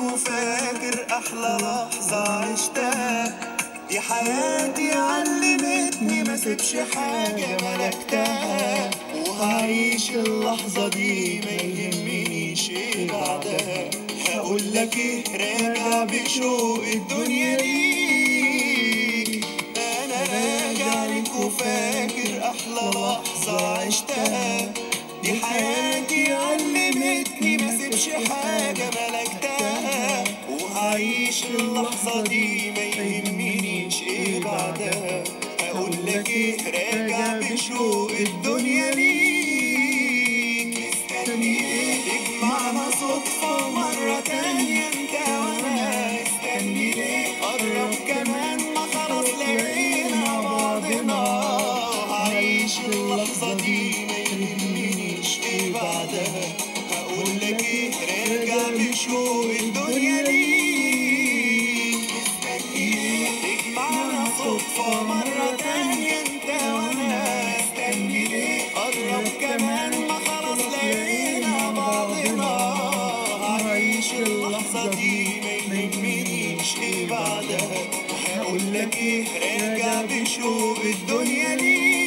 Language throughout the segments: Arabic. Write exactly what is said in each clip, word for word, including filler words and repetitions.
وفاكر أحلى لحظة عشتها. دي حياتي علمتني ما سيبش حاجة ملكتها، وهعيش اللحظة دي ما يهمنيش ايه بعدها. هقولك ايه راجع بشوق الدنيا ليك، انا راجع لك وفاكر احلى لحظة عشتها. دي حياتي علمتني ما سيبش حاجة ملكتها، وهعيش اللحظة دي ما يهمنيش ايه بعدها. هقولك ايه راجع بشوق الدنيا ليك، مستني ايه تجمعنا صدفة مرة تانية انت وانا. مستني ليه قرب كمان ما خلاص لقينا بعضنا. هعيش اللحظة دي ما يهمنيش ايه بعدها. هقولك ايه راجع بشوق الدنيا ليك، مستني ايه تجمعنا صدفة مرة تانية انت وانا. مستني ليه قرب كمان ما خلاص لقينا بعضنا. هعيش اللحظة دي ما يهمنيش ايه بعدها. هقولك ايه راجع بشوق الدنيا ليك.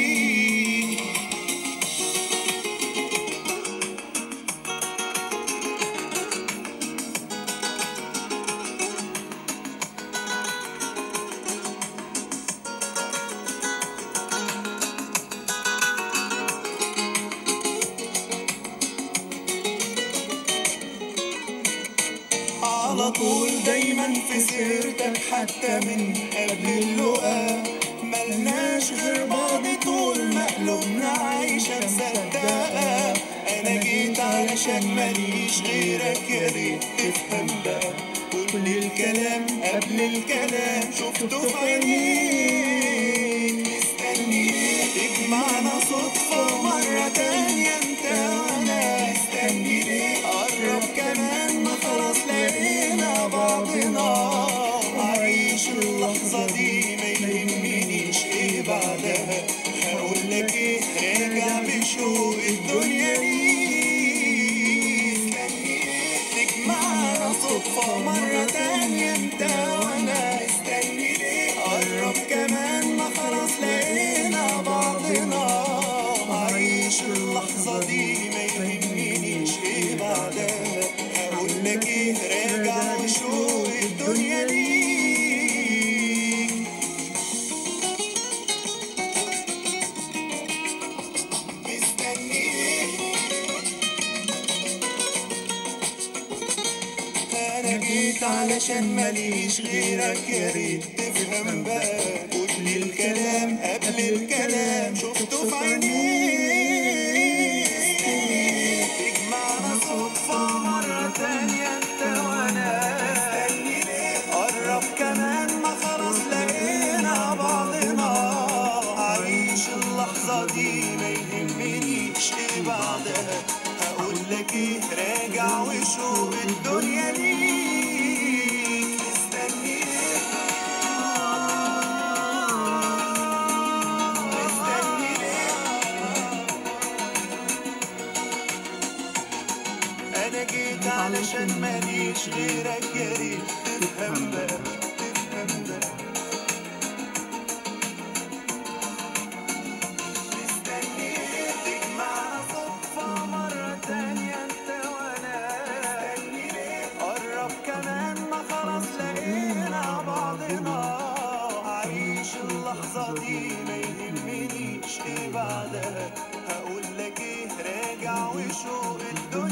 على طول دايما في سيرتك حتى من قبل اللقا. ملناش غير بعض طول ما قلوبنا عايشة مصدقة. أنا جيت علشان ماليش غيرك يا ريت تفهم بقى. كل الكلام قبل الكلام شفته في عينيك. مستني ايه تجمعنا صدفة مرة تانية انت وانا. مستني ليه قرب كمان ما خلاص لقينا بعضنا. هعيش اللحظة دي ما يهمنيش ايه بعدها. هقولك ايه راجع بشوق الدنيا ليك، مستني ايه تجمعنا صدفة مرة تانية انت وانا. مستني ليه قرب كمان ما خلاص لقينا بعضنا. هعيش اللحظة دي ما يهمنيش ايه بعدها. هقولك ايه راجع بشوق الدنيا ليك. مستني ايه انا جيت علشان ماليش غيرك يا ريت تفهم بقى. كل الكلام قبل الكلام شفته في عينيك. تجمعنا صدفة مرة تانية انت وانا. مستني ليه قرب كمان ما خلاص لقينا بعضنا. هعيش اللحظة دي ما يهمنيش ايه بعدها. هقولك ايه راجع وشوق الدنيا ليك، مستني ايه مستني ليه. انا جيت علشان ماليش غيرك يا ريت تفهم ده تفهم ده. مستني ايه تجمعنا صدفة مرة تانية انت وانا. مستني ليه قرب كمان ما خلاص لقينا بعضنا. هعيش اللحظة دي ما يهمنيش ايه بعدها. هقولك ايه راجع وشوق الدنيا